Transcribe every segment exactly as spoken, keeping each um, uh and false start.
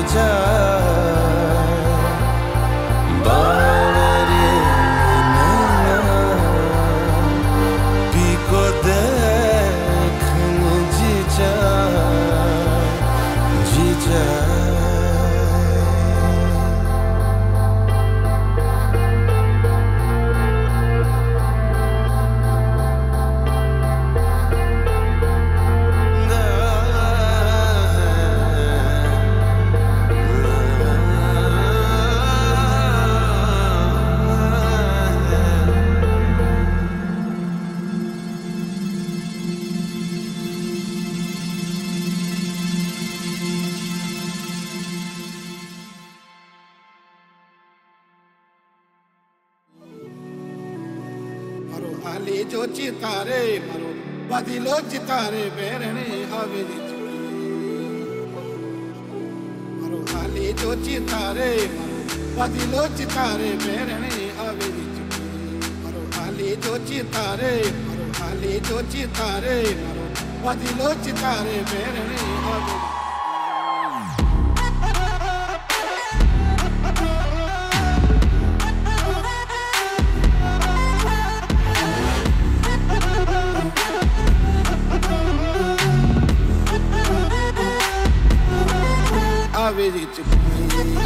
जा बावरे नैना पीको देखन जी जा जी जा हाली जो चितारे मरो बदिलो चितारे बेरने हवेली चुकी मरो हाली जो चितारे मरो बदिलो चितारे बेरने हवेली चुकी मरो हाली जो चितारे मरो हाली जो चितारे मरो बदिलो चितारे बेरने हवेली Haveri chukki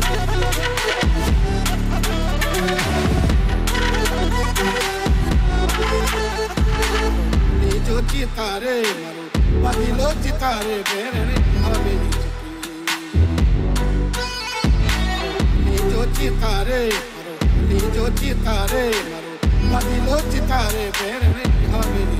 le jo chitare maro badilo chitare berane haveri chukki le jo chitare maro le jo chitare maro badilo chitare berane haveri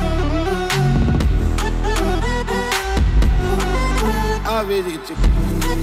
Haveri chukki